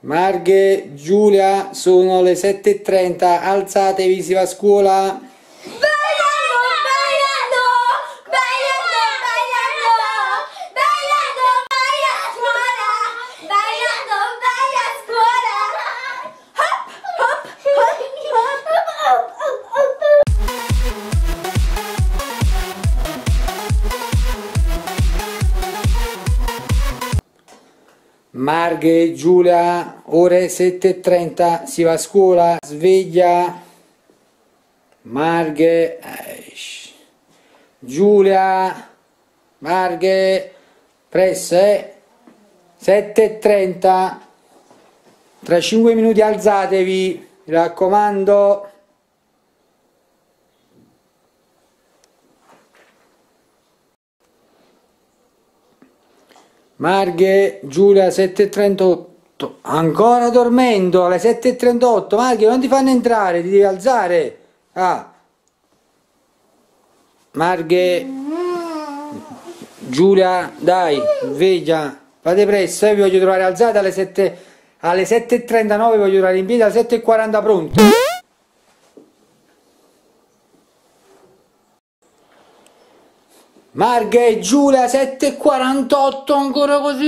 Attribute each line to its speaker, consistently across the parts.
Speaker 1: Marghe, Giulia, sono le 7:30, alzatevi, si va a scuola. Marghe, Giulia, ore 7:30, si va a scuola, sveglia. Marghe, Giulia, Marghe, presto, 7:30, tra 5 minuti alzatevi, mi raccomando. Marghe, Giulia, 7:38, ancora dormendo, alle 7:38, Marghe non ti fanno entrare, ti devi alzare. Marghe, Giulia, dai, sveglia, fate presto, vi voglio trovare alzate alle 7:39, vi voglio trovare in piedi alle 7:40 pronto. Marghe, Giulia, 7:48, ancora così,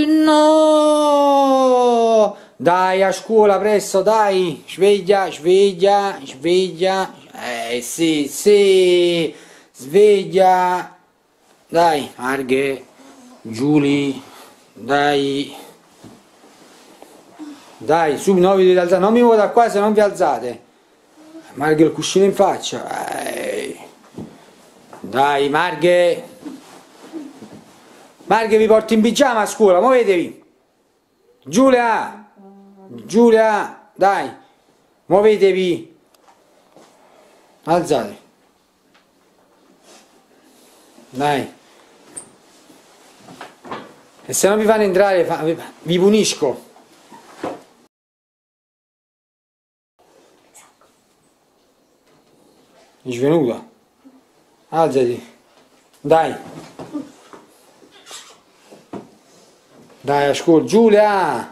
Speaker 1: no! Dai, a scuola, presto, dai, sveglia, sveglia, sveglia, sì, sì, sveglia, dai, Marghe, Giulia, dai, dai, su, no, vi dovete alzare, non mi muovo da qua se non vi alzate. Marghe, il cuscino in faccia, dai, Marghe. Marghe, vi porto in pigiama a scuola, muovetevi. Giulia, Giulia, dai, muovetevi. Alzate. Dai. E se non vi fanno entrare, vi punisco. È svenuta. Alzati. Dai. Dai, a scuola, Giulia!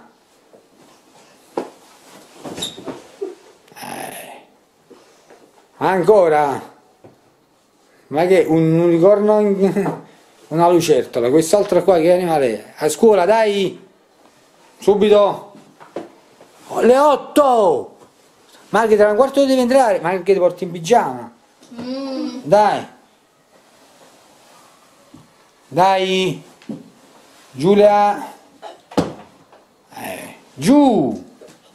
Speaker 1: Ancora? Ma che, un unicorno, una lucertola, quest'altro qua che animale è? A scuola, dai! Subito! Le 8! Marghe, tra un quarto devi entrare, Marghe ti porti in pigiama. Dai! Dai! Giulia! Giù!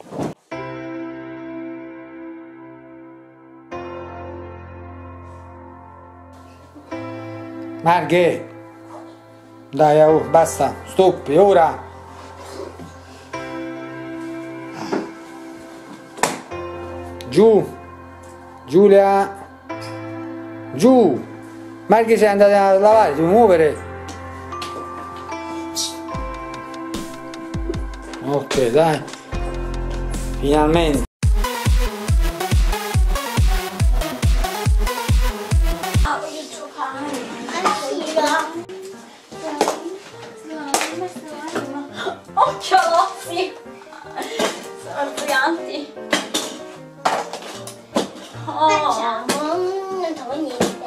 Speaker 1: Marghe! Dai, oh, basta, stop, ora! Giù! Giulia! Giù! Marghe, sei andata a lavare, devi muovere! Ok, dai, finalmente.
Speaker 2: Voglio giocare. Occhiolozzi. Sono giganti. Facciamo, non trovo niente.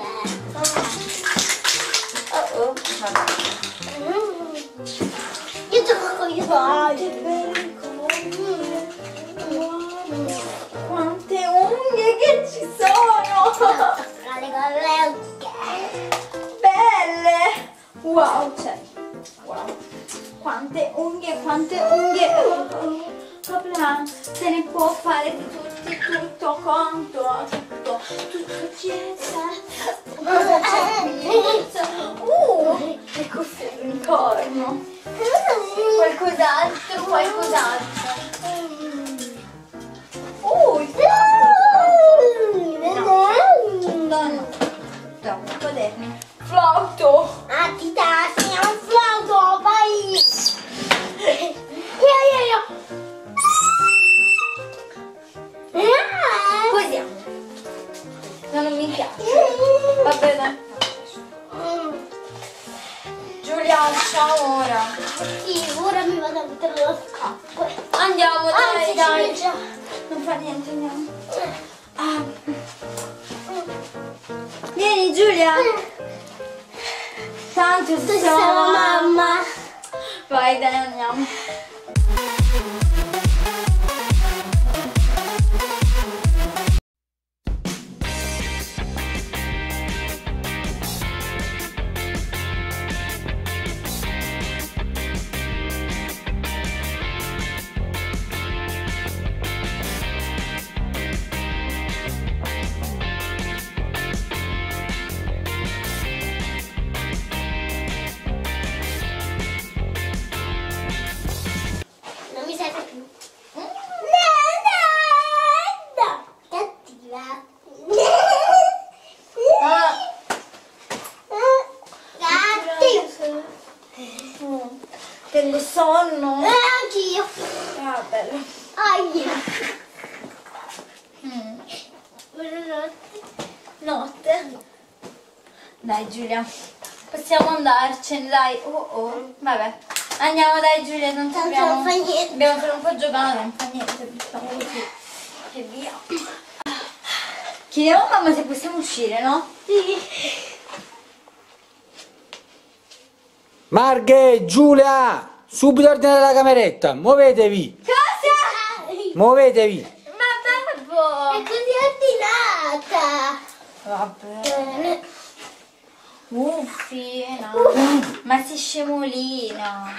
Speaker 2: Io gioco con gli sguardi. Quante unghie che ci sono! Le unghie! Belle! Wow, cioè, wow! Quante unghie, quante unghie! Papà, se ne può fare di tutti, tutto conto, tutto piezza! Cosa c'è? Le cuffie d'unicorno! Qualcos'altro, qualcos'altro! Flauto! Ah, ti tassi, è un flauto, vai! Così. Non mi piace. Va bene. Giulia, ciao ora. Sì, ora mi vado a mettere lo scappo. Andiamo, dai.
Speaker 3: Dai, non fa niente, andiamo. Ah. Vieni Giulia. Tanto siamo mamma. Vai, dai, andiamo.
Speaker 2: Non mi serve più. No, cattiva. Gatti.
Speaker 3: Tengo sonno.
Speaker 2: Anch'io.
Speaker 3: Ah, bello.
Speaker 2: Aia.
Speaker 3: Notte. Dai Giulia, possiamo andarcene, dai. Oh. Vabbè. Andiamo dai Giulia, tanto
Speaker 2: Tanto
Speaker 3: abbiamo,
Speaker 2: non fa niente.
Speaker 3: abbiamo per un po' giocato, non fa niente, facciamo così. E via. Chiediamo a mamma se possiamo uscire, no?
Speaker 2: Sì.
Speaker 1: Marghe, Giulia, subito ordine la cameretta, muovetevi,
Speaker 3: Cosa?
Speaker 1: muovetevi.
Speaker 3: Ma babbo!
Speaker 2: È così ordinata.
Speaker 3: Vabbè. Uffina. Ma si scemolina.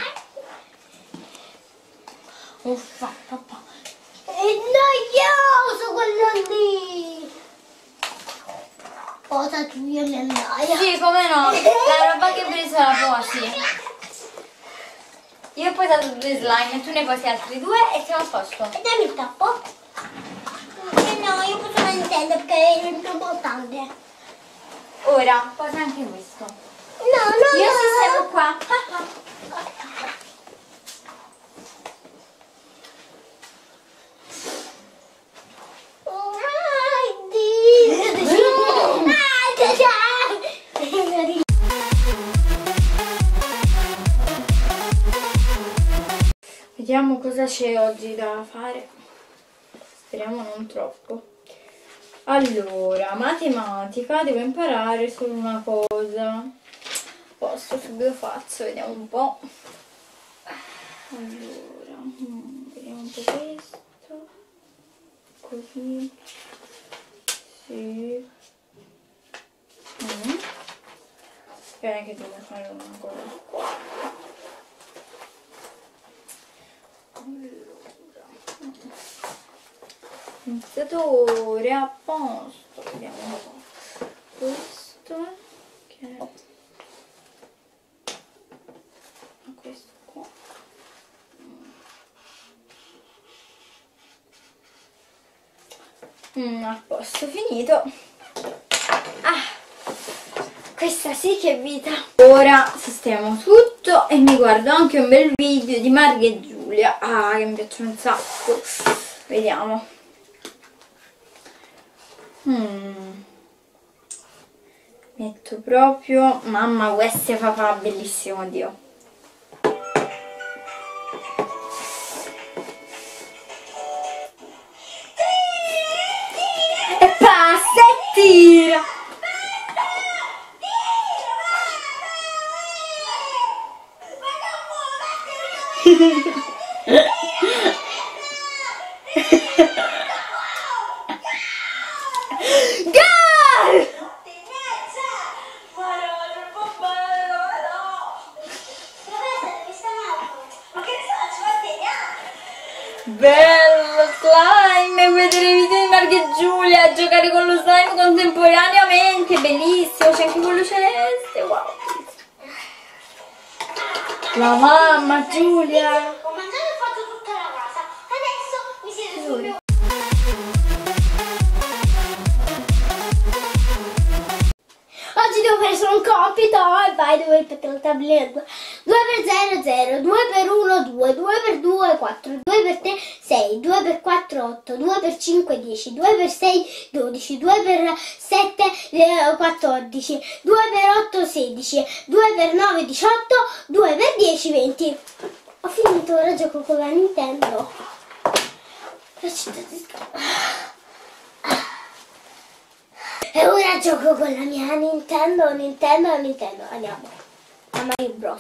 Speaker 3: Uffa, papà.
Speaker 2: È noioso quello lì. Cosa tu io mi annoia.
Speaker 3: Sì, come no? La roba che hai preso la posi. Io ho posato 2 slime, tu ne posi altri 2 e siamo a posto.
Speaker 2: E dammi il tappo. No, io posso non intendo perché è più importante.
Speaker 3: Ora, posa anche questo.
Speaker 2: No.
Speaker 3: Io sistemo qua. Vediamo cosa c'è oggi da fare. Speriamo non troppo. Allora, matematica, devo imparare solo una cosa. Posso, subito faccio, vediamo un po'. Allora, vediamo un po' questo. Così. Sì. Aspetta che devo fare una cosa qua. Iniziatore a posto, vediamo un po'. Questo che è questo qua. A posto, finito. Questa sì che è vita. Ora sistemo tutto e mi guardo anche un bel video di Marghe e Giulia. Che mi piacciono un sacco. Vediamo. Metto proprio mamma, questo è papà, bellissimo, Dio. E passa e tira. Bello slime, vedere i video di Marghe e Giulia, giocare con lo slime contemporaneamente, bellissimo, c'è anche quello celeste, wow. La mamma Giulia.
Speaker 2: Ho mangiato e ho fatto tutta la casa. Adesso mi siedo sul mio... Oggi devo fare solo un compito e vai dove mettere la tabletta. 2 per 0 0, 2 per 1 2, 2 per 2 4, 2 per 3 6, 2 per 4 8, 2 per 5 10, 2 per 6 12, 2 per 7 14, 2 per 8 16, 2 per 9 18, 2 per 10 20. Ho finito, ora gioco con la Nintendo. La città di Scala. E ora gioco con la mia Nintendo. Andiamo a Mario Bros.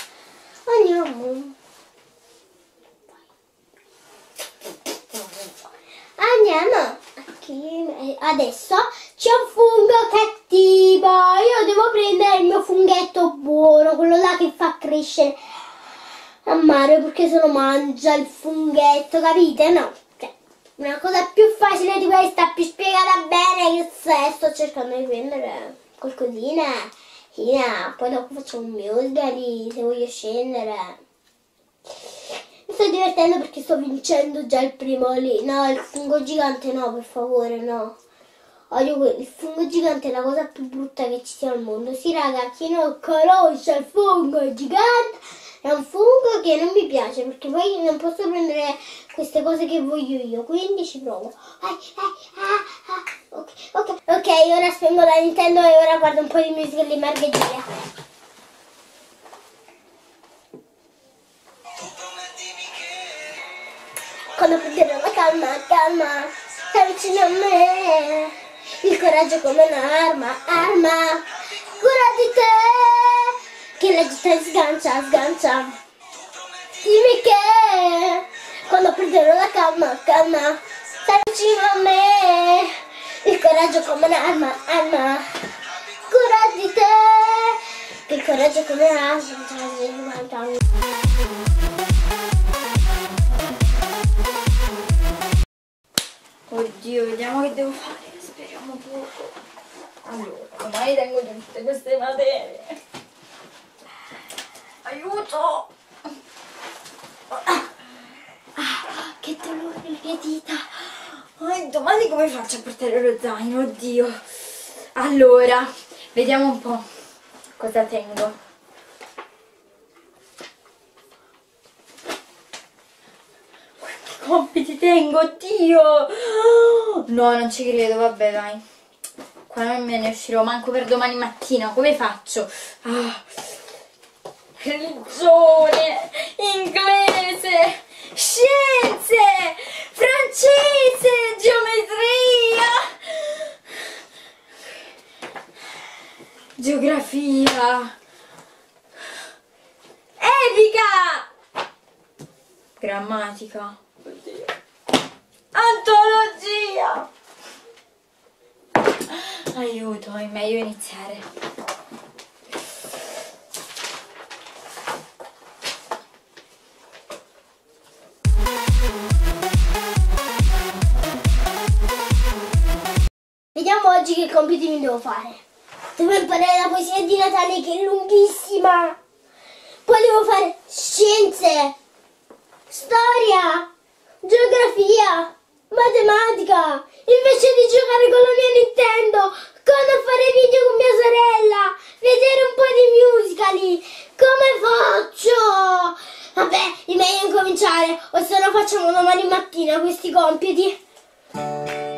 Speaker 2: Andiamo. Adesso c'è un fungo cattivo. Io devo prendere il mio funghetto buono, quello là che fa crescere a Mario, perché se lo mangia il funghetto, capite? No, cioè, una cosa più facile di questa, più spiegata bene, che se sto cercando di prendere qualcosina, poi dopo faccio un musical se voglio scendere. Mi sto divertendo perché sto vincendo già il primo lì. No, il fungo gigante no, per favore, no. Odio il fungo gigante è la cosa più brutta che ci sia al mondo. Sì, raga, chi non conosce il fungo gigante è un fungo che non mi piace, perché poi non posso prendere queste cose che voglio io, quindi ci provo. Ok, ora spengo la Nintendo e ora guardo un po' di musica di Margherita. Quando prenderò la calma, stai vicino a me, il coraggio come un'arma, cura di te, che la città sgancia, dimmi che, quando prenderò la calma, stai vicino a me, il coraggio come un'arma, cura di te, che il coraggio come un'arma.
Speaker 3: Oddio, vediamo che devo fare, speriamo poco. Allora, domani tengo tutte queste materie. Aiuto! Che dolore le mie dita. Domani come faccio a portare lo zaino? Oddio. Allora, vediamo un po' cosa tengo. Compiti tengo, oddio! No, non ci credo, vabbè dai. Qua non me ne uscirò manco per domani mattina, come faccio? Religione, inglese, scienze, francese, geometria, geografia, epica, grammatica. Oddio. Antologia! Aiuto, è meglio iniziare.
Speaker 2: Vediamo oggi che compiti mi devo fare. Devo imparare la poesia di Natale che è lunghissima. Poi devo fare scienze, storia, geografia, matematica, invece di giocare con la mia Nintendo, con a fare video con mia sorella, vedere un po' di musicali, come faccio? Vabbè, è meglio incominciare, o se no facciamo domani mattina questi compiti.